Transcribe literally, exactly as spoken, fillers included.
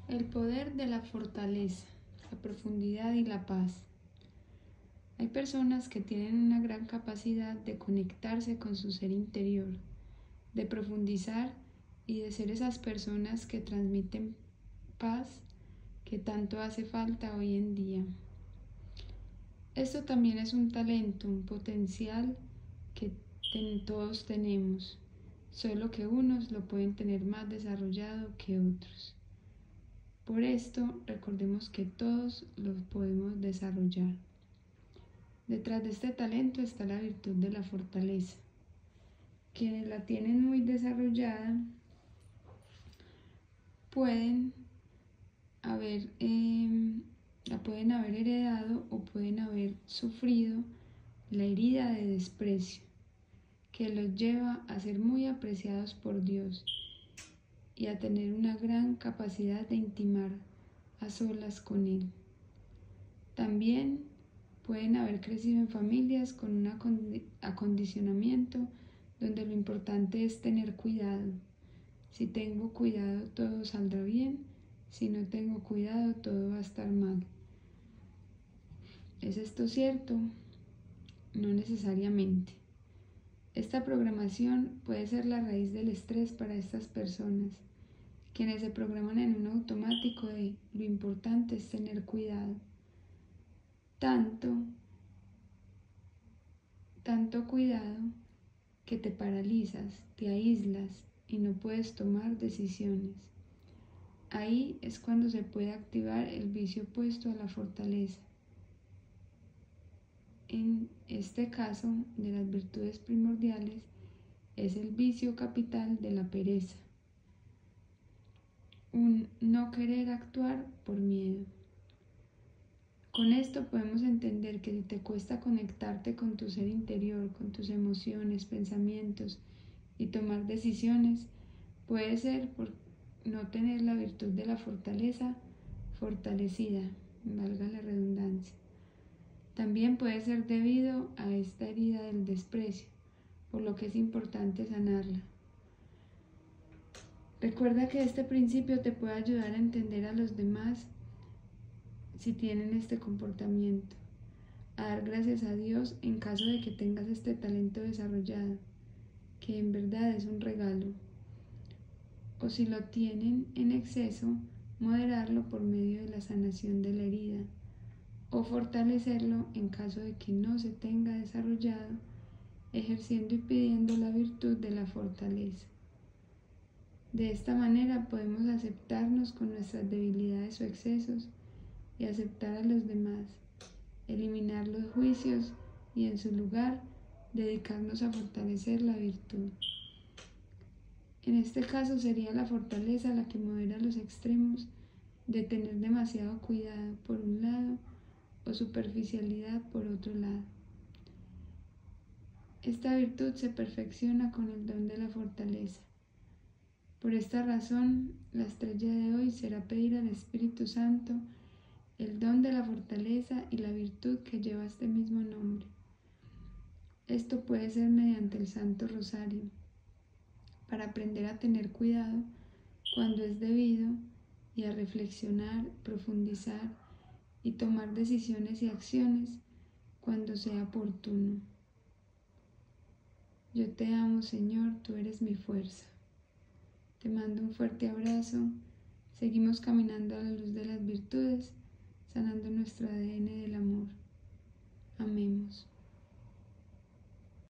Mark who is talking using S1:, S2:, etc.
S1: El poder de la fortaleza, la profundidad y la paz. Hay personas que tienen una gran capacidad de conectarse con su ser interior, de profundizar y de ser esas personas que transmiten paz que tanto hace falta hoy en día. Esto también es un talento, un potencial que ten- todos tenemos, solo que unos lo pueden tener más desarrollado que otros. Por esto, recordemos que todos lo podemos desarrollar. Detrás de este talento está la virtud de la fortaleza. Quienes la tienen muy desarrollada pueden haber, eh, la pueden haber heredado o pueden haber sufrido la herida de desprecio, que los lleva a ser muy apreciados por Dios y a tener una gran capacidad de intimar a solas con Él. También pueden haber crecido en familias con un acondicionamiento donde lo importante es tener cuidado. Si tengo cuidado, todo saldrá bien. Si no tengo cuidado, todo va a estar mal. ¿Es esto cierto? No necesariamente. Esta programación puede ser la raíz del estrés para estas personas, quienes se programan en un automático de lo importante es tener cuidado. Tanto, tanto cuidado que te paralizas, te aíslas y no puedes tomar decisiones. Ahí es cuando se puede activar el vicio opuesto a la fortaleza. En este caso, de las virtudes primordiales, es el vicio capital de la pereza. Un no querer actuar por miedo. Con esto podemos entender que si te cuesta conectarte con tu ser interior, con tus emociones, pensamientos y tomar decisiones, puede ser por no tener la virtud de la fortaleza fortalecida, valga la redundancia. También puede ser debido a esta herida del desprecio, por lo que es importante sanarla. Recuerda que este principio te puede ayudar a entender a los demás si tienen este comportamiento, a dar gracias a Dios en caso de que tengas este talento desarrollado, que en verdad es un regalo, o si lo tienen en exceso, moderarlo por medio de la sanación de la herida, o fortalecerlo en caso de que no se tenga desarrollado, ejerciendo y pidiendo la virtud de la fortaleza. De esta manera podemos aceptarnos con nuestras debilidades o excesos y aceptar a los demás, eliminar los juicios y en su lugar dedicarnos a fortalecer la virtud. En este caso sería la fortaleza la que modera los extremos de tener demasiado cuidado por un lado o superficialidad por otro lado. Esta virtud se perfecciona con el don de la fortaleza. Por esta razón, la estrella de hoy será pedir al Espíritu Santo el don de la fortaleza y la virtud que lleva este mismo nombre. Esto puede ser mediante el Santo Rosario, para aprender a tener cuidado cuando es debido y a reflexionar, profundizar y tomar decisiones y acciones cuando sea oportuno. Yo te amo, Señor, tú eres mi fuerza. Te mando un fuerte abrazo. Seguimos caminando a la luz de las virtudes, sanando nuestro A D N del amor. Amemos.